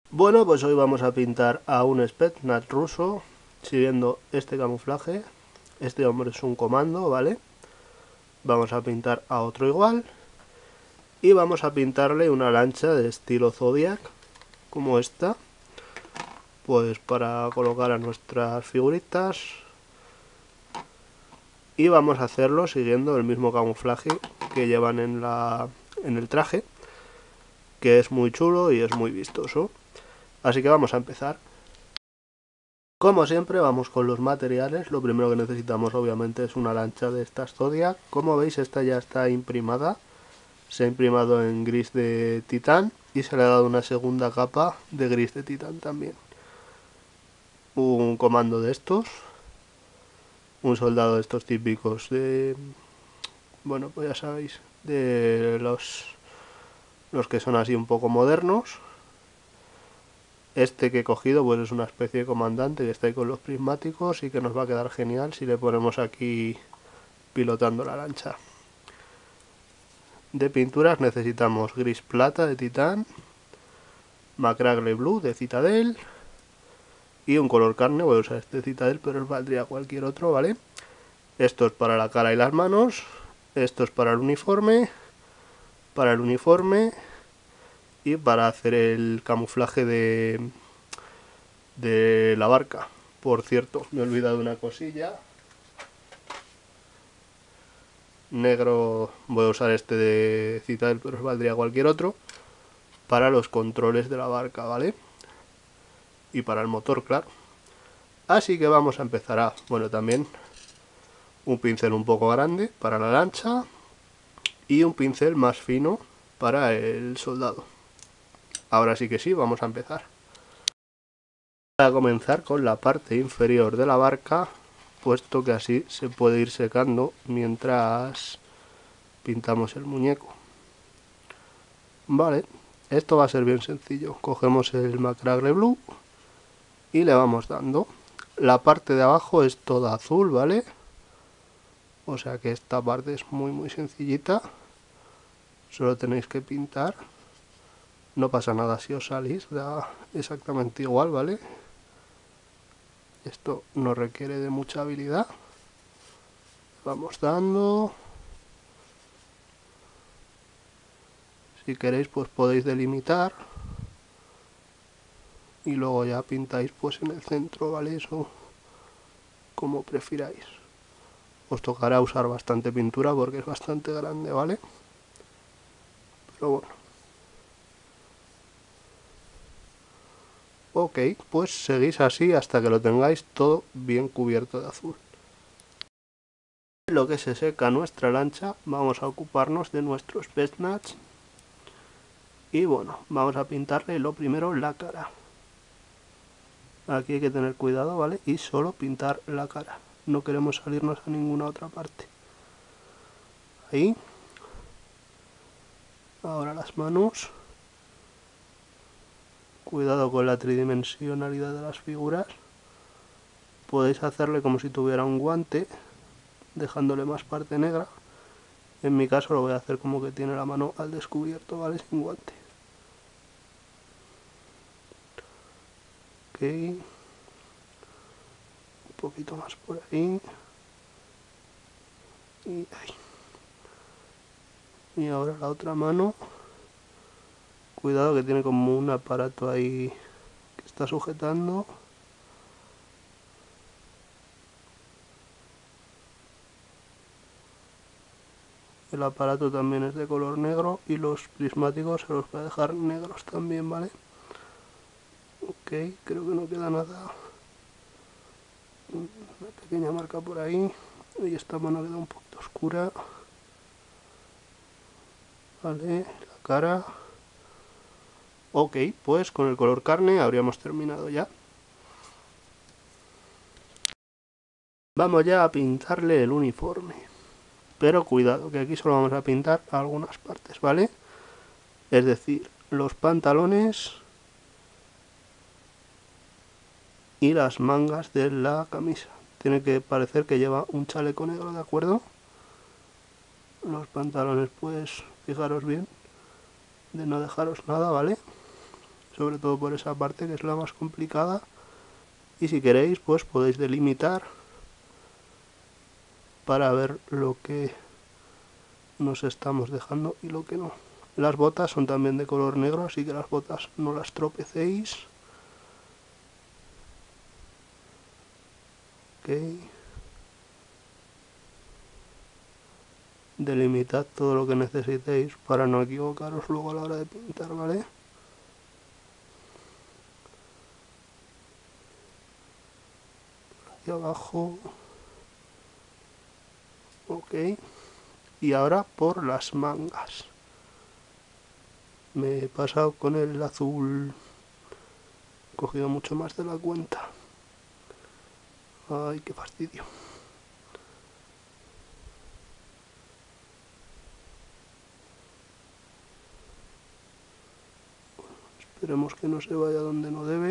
Bueno, pues hoy vamos a pintar a un Spetsnaz ruso siguiendo este camuflaje. Este hombre es un comando, ¿vale? Vamos a pintar a otro igual y vamos a pintarle una lancha de estilo Zodiac, como esta, pues para colocar a nuestras figuritas. Y vamos a hacerlo siguiendo el mismo camuflaje que llevan en el traje, que es muy chulo y es muy vistoso. Así que vamos a empezar. Como siempre vamos con los materiales. Lo primero que necesitamos obviamente es una lancha de estas Zodiac. Como veis, esta ya está imprimada. Se ha imprimado en gris de titán y se le ha dado una segunda capa de gris de titán también. Un comando de estos, un soldado de estos típicos de, bueno, pues ya sabéis, de los que son así un poco modernos. Este que he cogido pues es una especie de comandante que está ahí con los prismáticos y que nos va a quedar genial si le ponemos aquí pilotando la lancha. De pinturas necesitamos gris plata de titán, Macragle Blue de Citadel y un color carne. Voy a usar este Citadel, pero os valdría cualquier otro, ¿vale? Esto es para la cara y las manos, esto es para el uniforme y para hacer el camuflaje de la barca. Por cierto, me he olvidado una cosilla. Negro, voy a usar este de Citadel, pero os valdría cualquier otro. Para los controles de la barca, ¿vale? Y para el motor, claro. Así que vamos a empezar a, bueno, también un pincel un poco grande para la lancha y un pincel más fino para el soldado. Ahora sí que sí, vamos a empezar. Voy a comenzar con la parte inferior de la barca, puesto que así se puede ir secando mientras pintamos el muñeco. Vale, esto va a ser bien sencillo. Cogemos el Macragle Blue y le vamos dando. La parte de abajo es toda azul, ¿vale? O sea que esta parte es muy sencillita. Solo tenéis que pintar. No pasa nada si os salís, da exactamente igual, ¿vale? Esto no requiere de mucha habilidad. Vamos dando. Si queréis pues podéis delimitar. Y luego ya pintáis pues en el centro, ¿vale? Eso como prefiráis. Os tocará usar bastante pintura porque es bastante grande, ¿vale? Pero bueno. Ok, pues seguís así hasta que lo tengáis todo bien cubierto de azul. En lo que se seca nuestra lancha, vamos a ocuparnos de nuestros Spetsnaz. Y bueno, vamos a pintarle lo primero la cara. Aquí hay que tener cuidado, ¿vale? Y solo pintar la cara. No queremos salirnos a ninguna otra parte. Ahí. Ahora las manos. Cuidado con la tridimensionalidad de las figuras. Podéis hacerle como si tuviera un guante, dejándole más parte negra. En mi caso lo voy a hacer como que tiene la mano al descubierto, ¿vale? Sin guante. Ok. Un poquito más por ahí. Y ahí. Y ahora la otra mano. Cuidado que tiene como un aparato ahí que está sujetando. El aparato también es de color negro y los prismáticos se los voy a dejar negros también, ¿vale? Ok, creo que no queda nada. Una pequeña marca por ahí. Y esta mano queda un poquito oscura. Vale, la cara. Ok, pues con el color carne habríamos terminado ya. Vamos ya a pintarle el uniforme. Pero cuidado, que aquí solo vamos a pintar algunas partes, ¿vale? Es decir, los pantalones y las mangas de la camisa. Tiene que parecer que lleva un chaleco negro, ¿de acuerdo? Los pantalones, pues, fijaros bien de no dejaros nada, ¿vale? sobre todo por esa parte que es la más complicada. Y si queréis, pues podéis delimitar para ver lo que nos estamos dejando y lo que no. Las botas son también de color negro, así que las botas no las tropecéis. Ok. Delimitad todo lo que necesitéis para no equivocaros luego a la hora de pintar, ¿vale? Hacia abajo. Ok. Y ahora por las mangas. Me he pasado con el azul. He cogido mucho más de la cuenta. Ay, qué fastidio. Esperemos que no se vaya donde no debe.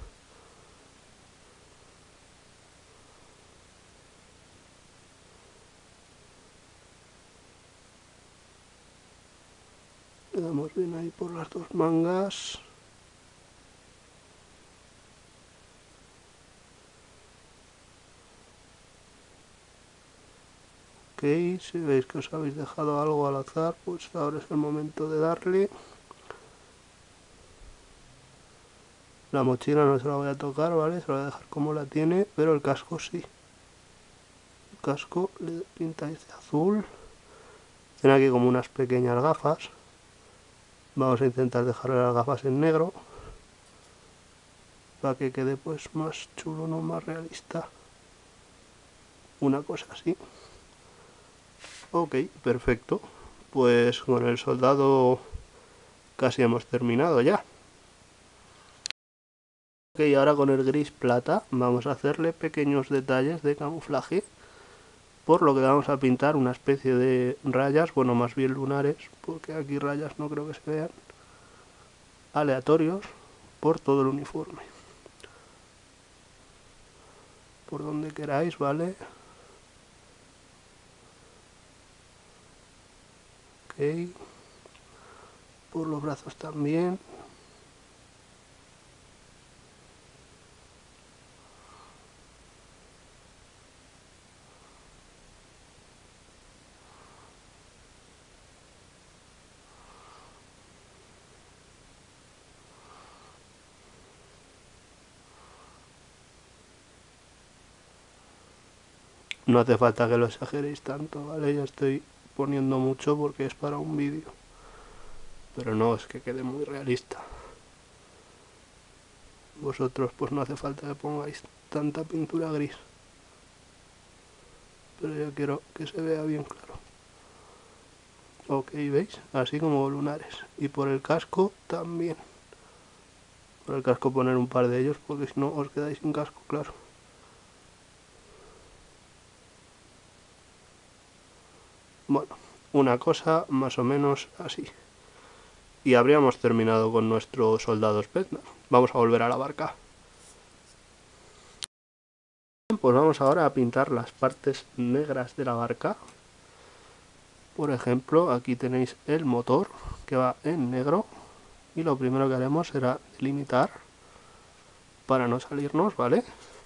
Le damos bien ahí por las dos mangas. Ok, si veis que os habéis dejado algo al azar, pues ahora es el momento de darle. La mochila no se la voy a tocar, ¿vale? Se la voy a dejar como la tiene, pero el casco sí. El casco le pintáis de azul. Tiene aquí como unas pequeñas gafas. Vamos a intentar dejarle las gafas en negro para que quede pues más chulo, no más realista. Una cosa así. Ok, perfecto. Pues con el soldado casi hemos terminado ya. Ok, ahora con el gris plata vamos a hacerle pequeños detalles de camuflaje, por lo que vamos a pintar una especie de rayas, bueno, más bien lunares, porque aquí rayas no creo que se vean, aleatorios por todo el uniforme. Por donde queráis, ¿vale? Ok. Por los brazos también. No hace falta que lo exageréis tanto, ¿vale? Yo estoy poniendo mucho porque es para un vídeo. Pero no, es que quede muy realista. Vosotros pues no hace falta que pongáis tanta pintura gris. Pero yo quiero que se vea bien claro. Ok, ¿veis? Así como lunares. Y por el casco también. Por el casco poner un par de ellos porque si no os quedáis sin casco, claro. Bueno, una cosa más o menos así. Y habríamos terminado con nuestro soldado Spetsnaz. Vamos a volver a la barca. Pues vamos ahora a pintar las partes negras de la barca. Por ejemplo, aquí tenéis el motor que va en negro. Y lo primero que haremos será delimitar para no salirnos, ¿vale?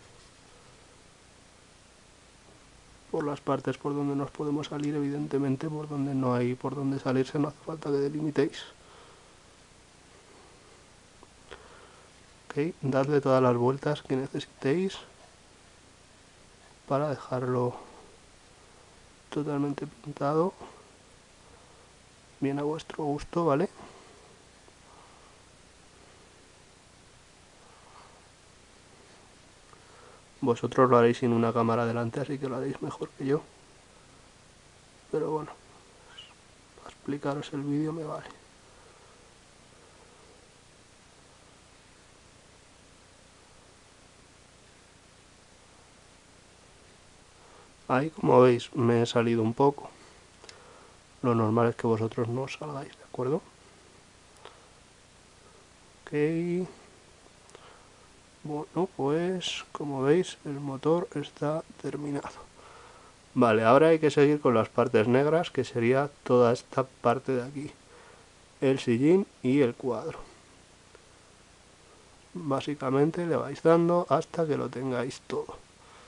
Por las partes por donde nos podemos salir, evidentemente, por donde no hay por donde salirse no hace falta que delimitéis. Ok, dadle todas las vueltas que necesitéis para dejarlo totalmente pintado, bien a vuestro gusto, ¿vale? Vosotros lo haréis sin una cámara delante, así que lo haréis mejor que yo. Pero bueno, para explicaros el vídeo me vale. Ahí, como veis, me he salido un poco. Lo normal es que vosotros no os salgáis, ¿de acuerdo? Ok. Bueno, pues como veis el motor está terminado. Vale, ahora hay que seguir con las partes negras, que sería toda esta parte de aquí. El sillín y el cuadro. Básicamente le vais dando hasta que lo tengáis todo.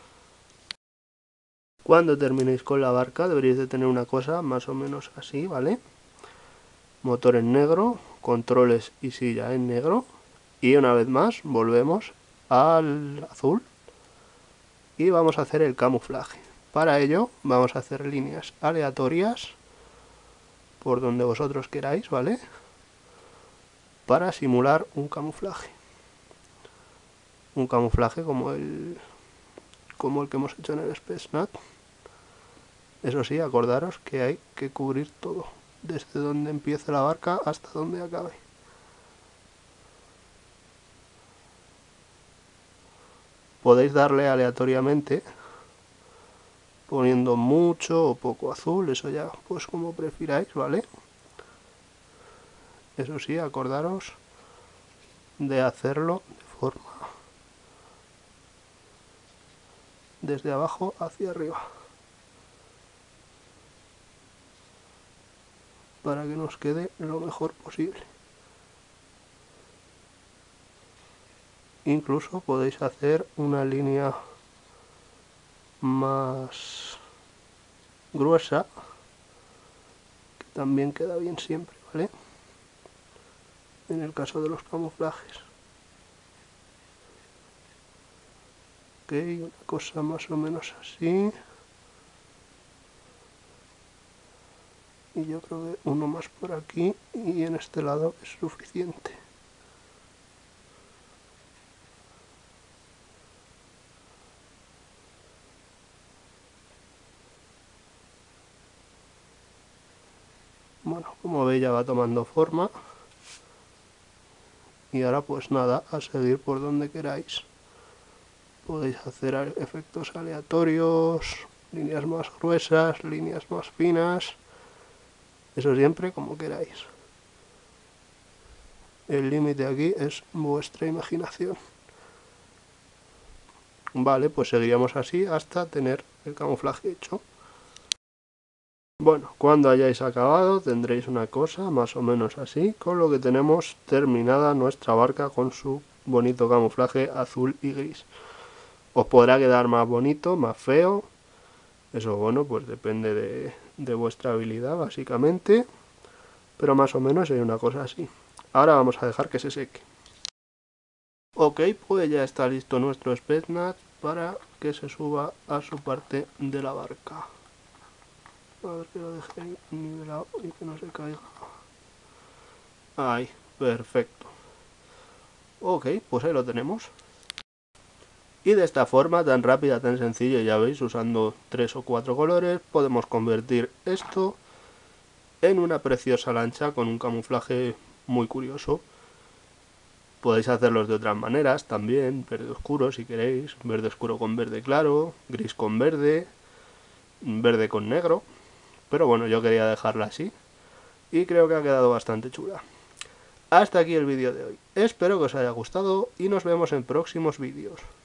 Cuando terminéis con la barca deberéis de tener una cosa más o menos así, ¿vale? Motor en negro, controles y silla en negro. Y una vez más volvemos al azul y vamos a hacer el camuflaje. Para ello vamos a hacer líneas aleatorias por donde vosotros queráis, ¿vale? Para simular un camuflaje. Un camuflaje como el que hemos hecho en el Spetsnaz. Eso sí, acordaros que hay que cubrir todo, desde donde empiece la barca hasta donde acabe. Podéis darle aleatoriamente, poniendo mucho o poco azul, eso ya pues como prefiráis, ¿vale? Eso sí, acordaros de hacerlo de forma desde abajo hacia arriba, para que nos quede lo mejor posible. Incluso podéis hacer una línea más gruesa, que también queda bien siempre, ¿vale? En el caso de los camuflajes. Ok, una cosa más o menos así. Y yo creo que uno más por aquí y en este lado es suficiente. Bueno, como veis ya va tomando forma. Y ahora pues nada, a seguir por donde queráis. Podéis hacer efectos aleatorios, líneas más gruesas, líneas más finas. Eso siempre como queráis. El límite aquí es vuestra imaginación. Vale, pues seguiríamos así hasta tener el camuflaje hecho. Bueno, cuando hayáis acabado tendréis una cosa más o menos así, con lo que tenemos terminada nuestra barca con su bonito camuflaje azul y gris. Os podrá quedar más bonito, más feo, eso bueno, pues depende de vuestra habilidad básicamente, pero más o menos hay una cosa así. Ahora vamos a dejar que se seque. Ok, pues ya está listo nuestro Spetsnaz para que se suba a su parte de la barca. A ver que lo deje ahí nivelado y que no se caiga. Ahí, perfecto. Ok, pues ahí lo tenemos. Y de esta forma tan rápida, tan sencilla, ya veis, usando 3 o 4 colores, podemos convertir esto en una preciosa lancha con un camuflaje muy curioso. Podéis hacerlos de otras maneras también, verde oscuro si queréis, verde oscuro con verde claro, gris con verde, verde con negro. Pero bueno, yo quería dejarla así y creo que ha quedado bastante chula. Hasta aquí el vídeo de hoy. Espero que os haya gustado y nos vemos en próximos vídeos.